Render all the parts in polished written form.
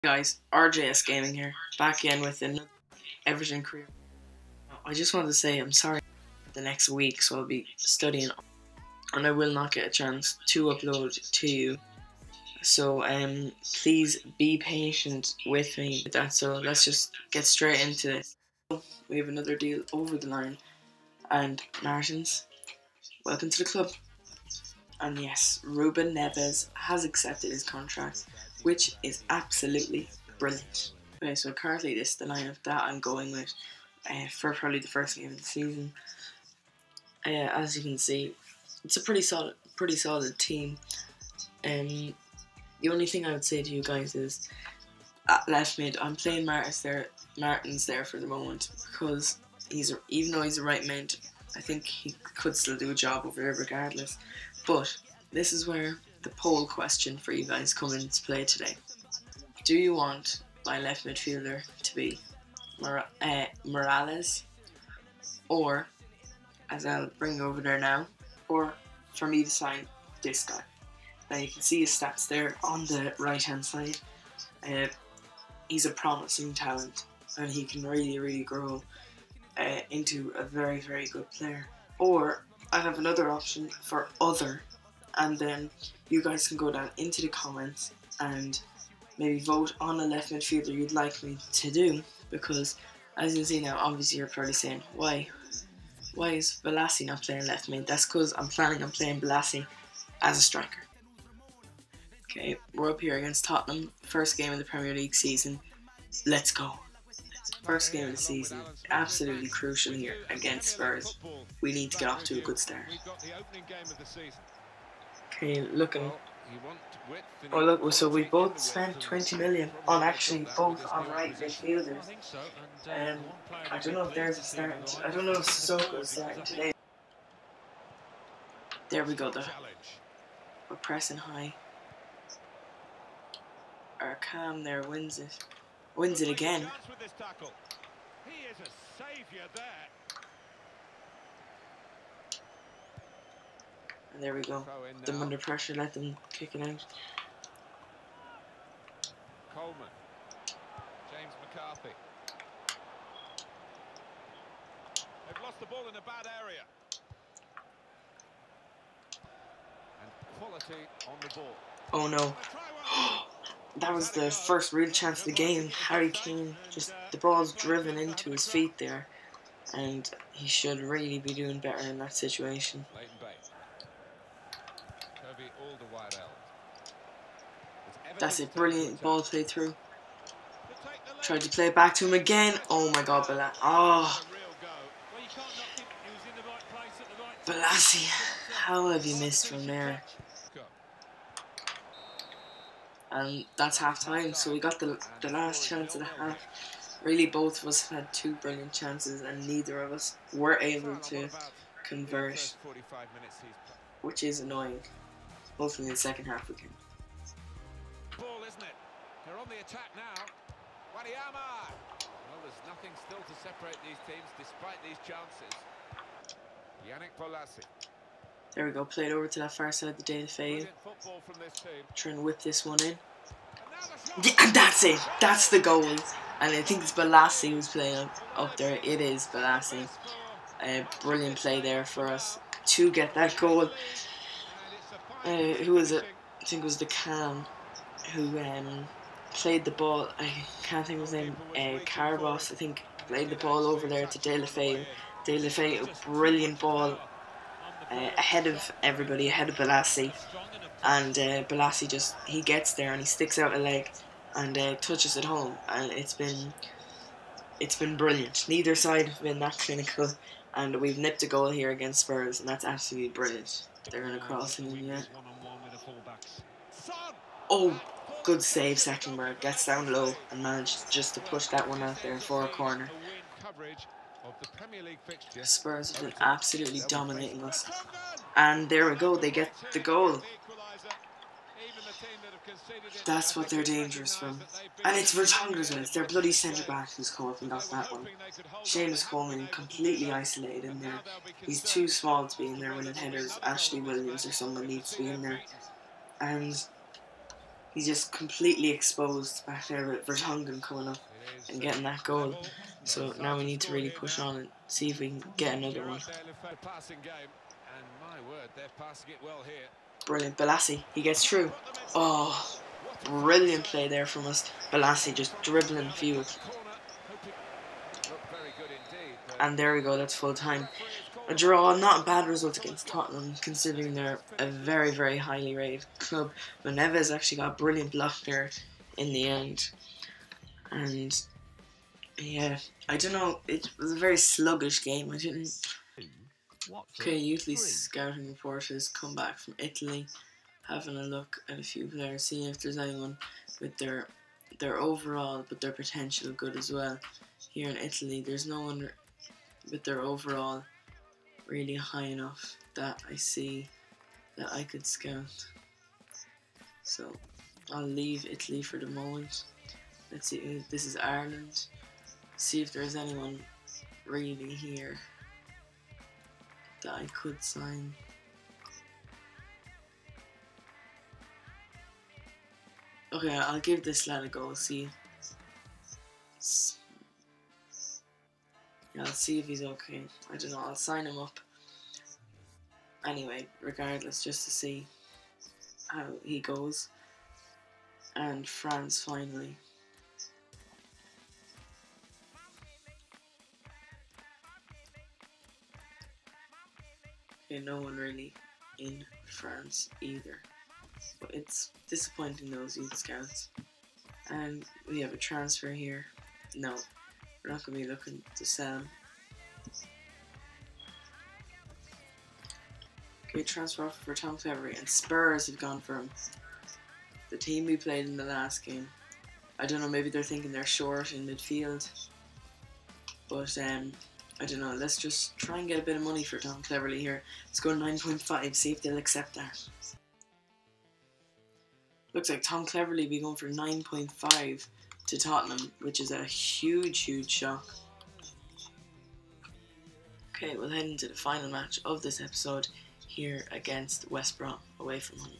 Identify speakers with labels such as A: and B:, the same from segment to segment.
A: Guys, RJS Gaming here, back in with another Everton career. I just wanted to say I'm sorry for the next week, so I'll be studying and I will not get a chance to upload to you. So please be patient with me with that. So let's just get straight into this. We have another deal over the line, and Martins, welcome to the club. And yes, Ruben Neves has accepted his contract, which is absolutely brilliant. Okay, so currently this is the lineup that I'm going with for probably the first game of the season. As you can see, it's a pretty solid team. The only thing I would say to you guys is at left mid, I'm playing Martins there for the moment because even though he's a right mid, I think he could still do a job over there regardless. But this is where the poll question for you guys come into play today. Do you want my left midfielder to be Morales, or, as I'll bring over there now, or for me to sign this guy? Now you can see his stats there on the right hand side. He's a promising talent and he can really grow into a very good player. Or I have another option for other, and then you guys can go down into the comments and maybe vote on a left midfielder you'd like me to do, because as you can see now, obviously you're probably saying, why is Balassi not playing left mid? That's because I'm planning on playing Balassi as a striker. Okay, we're up here against Tottenham, first game of the Premier League season. Let's go. First game of the season, absolutely crucial here against Spurs. We need to get off to a good start. Okay, looking. Oh look, so we both spent 20 million on both on right midfielders. I don't know if there's a starting. I don't know if Sissoko is starting today. There we go though. We're pressing high. Our Cam there wins it. Wins it again. And there we go. Put them under pressure, let them kick it out.
B: Coleman. James McCarthy. They've lost the ball in a bad area. And quality on the ball.
A: Oh no. That was the first real chance of the game. Harry Kane, just the ball's driven into his feet there, and he should really be doing better in that situation. That's it, brilliant ball play through. Tried to play it back to him again. Oh my god, Balassi, how have you missed from there? And that's half time, so we got the last chance of the half. Really, both of us had two brilliant chances and neither of us were able to convert, which is annoying. Hopefully in the second half we can.
B: Ball, isn't it? They're on the attack now. Wanyama. Well, there's nothing still to separate these teams despite these chances. Yannick Bolasie.
A: There we go, played over to that far side of the De La Feu. Trying to whip this one in. Yeah, and that's it. That's the goal. And I think it's Balassi who's playing up there. It is Balassi. Brilliant play there for us to get that goal. Who was it? I think it was the Cam who played the ball. I can't think of his name. Carbos, I think, played the ball over there to De La Feu. De La Feu, a brilliant ball. Ahead of everybody, ahead of Balassi, and Balassi he gets there and he sticks out a leg and touches it home, and it's been brilliant. Neither side have been that clinical, and we've nipped a goal here against Spurs, and that's absolutely brilliant. They're gonna cross him in yet. Oh, good save, Seckenberg. Gets down low and managed just to push that one out there for a corner. Spurs have been absolutely dominating us. And there we go, they get the goal. That's what they're dangerous from. And it's Vertonghen as well. It's their bloody centre back who's come up and got that one. Seamus Coleman completely isolated in there. He's too small to be in there when it headers. Ashley Williams or someone needs to be in there. And He's just completely exposed back there with Vertonghen coming up and getting that goal. So now we need to really push on and see if we can get another one. Brilliant. Balassi, he gets through. Oh, brilliant play there from us. Balassi just dribbling field. And there we go, that's full time. A draw, not a bad result against Tottenham, considering they're a very, very highly rated club. But Neves actually got a brilliant block there in the end. And yeah, I don't know, it was a very sluggish game. I didn't. Okay, Youthly scouting report has come back from Italy, having a look at a few players, seeing if there's anyone with their overall but their potential good as well. Here in Italy, there's no one with their overall really high enough that I see that I could scout. So I'll leave Italy for the moment. Let's see, this is Ireland. See if there's anyone really here that I could sign. Okay, I'll give this lad a go, see. Yeah, I'll see if he's okay. I don't know, I'll sign him up. Anyway, regardless, just to see how he goes. And France finally. Okay, no one really in France either. But it's disappointing, those youth scouts. And we have a transfer here. No, we're not going to be looking to sell him. Okay, transfer offer for Tom Cleverley, and Spurs have gone for him. The team we played in the last game. I don't know, maybe they're thinking they're short in midfield. But I don't know, let's just try and get a bit of money for Tom Cleverley here. Let's go 9.5, see if they'll accept that. Looks like Tom Cleverley will be going for 9.5 to Tottenham, which is a huge, huge shock. Okay, we'll head into the final match of this episode here against West Brom, away from home.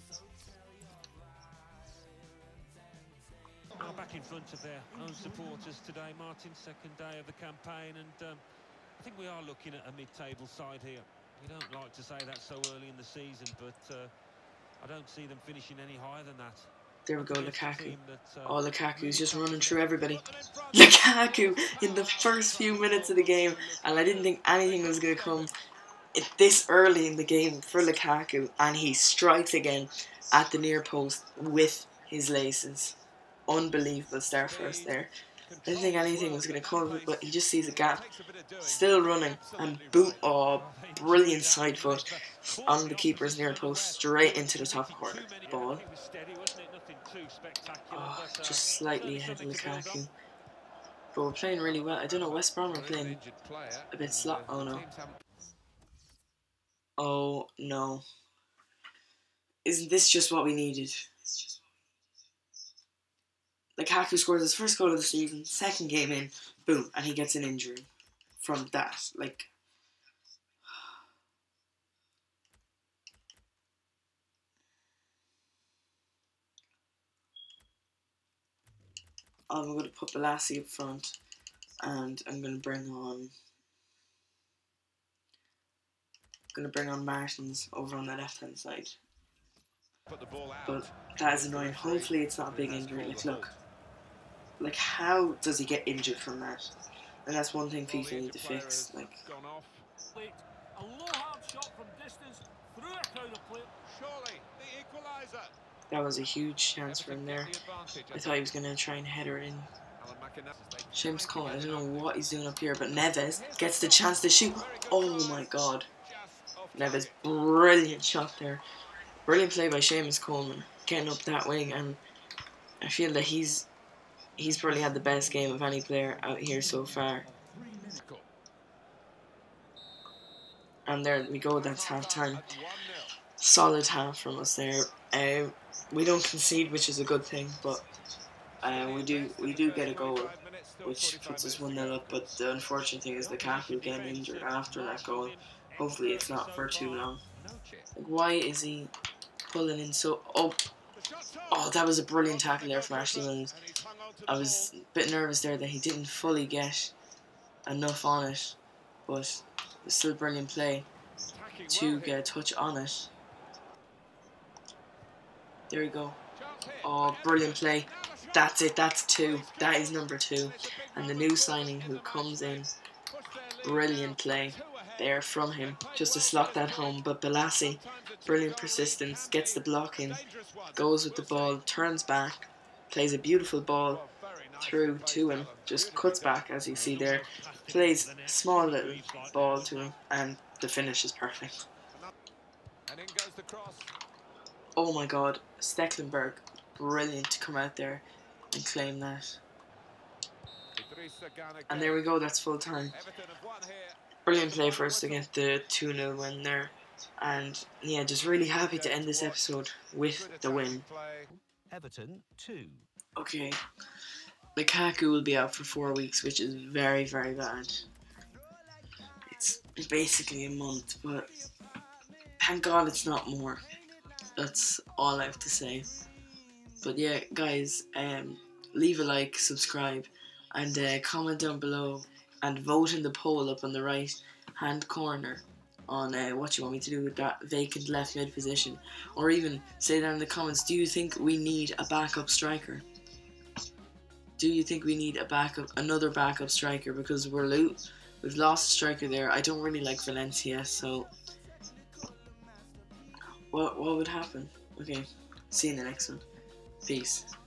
C: Back in front of their own supporters today, Martin, second day of the campaign, and I think we are looking at a mid-table side here. We don't like to say that so early in the season, but I don't see them finishing any higher than that.
A: There we go, Lukaku. Oh, Lukaku's just running through everybody. Lukaku in the first few minutes of the game, and I didn't think anything was going to come this early in the game for Lukaku, and he strikes again at the near post with his laces. Unbelievable start for us there. I didn't think anything was going to come of it, but he just sees a gap. Still running, and boom, oh, brilliant side foot on the keeper's near post, straight into the top corner. Ball. Oh, just slightly ahead of Lukaku. But we're playing really well. I don't know, West Brom are playing a bit slot. Oh no. Oh no. Isn't this just what we needed? Lukaku scores his first goal of the season, second game in, boom, and he gets an injury from that. Like, I'm going to put Balassi up front, and I'm going to bring on Martins over on the left hand side. But that is annoying. Hopefully it's not a big injury. Like, look. Like, how does he get injured from that? And that's one thing FIFA need to fix. Like, that was a huge chance for him there. I thought he was going to try and header it in. James Coleman, I don't know what he's doing up here, but Neves gets the chance to shoot. Oh my god. Neves, brilliant shot there. Brilliant play by Seamus Coleman, getting up that wing, and I feel that he's probably had the best game of any player out here so far. And there we go, that's half time. Solid half from us there. We don't concede, which is a good thing, but we do get a goal, which puts us 1-0 up. But the unfortunate thing is Lukaku getting injured after that goal. Hopefully it's not for too long. Like, why is he pulling in so... Oh, Oh, that was a brilliant tackle there from Ashley Williams. I was a bit nervous there that he didn't fully get enough on it, but it was still brilliant play to get a touch on it. There we go. Oh, brilliant play. That's it, that's 2. That is number 2. And the new signing who comes in, brilliant play there from him, just to slot that home. But Balassi, brilliant persistence, gets the block in, goes with the ball, turns back, plays a beautiful ball through to him, just cuts back as you see there, plays a small little ball to him, and the finish is perfect. Oh my god, Stecklenburg, brilliant to come out there and claim that. And there we go, that's full time. Brilliant play for us to get the 2-0 win there. And yeah, just really happy to end this episode with the win.
D: Everton 2.
A: Okay, Lukaku will be out for 4 weeks, which is very, very bad. It's basically a month, but thank God it's not more. That's all I have to say. But yeah, guys, leave a like, subscribe, and comment down below, and vote in the poll up on the right hand corner on what you want me to do with that vacant left mid position, or even say down in the comments, do you think we need a backup striker? Do you think we need another backup striker, because we've lost a striker there. I don't really like Valencia, so what would happen? Okay, see you in the next one. Peace.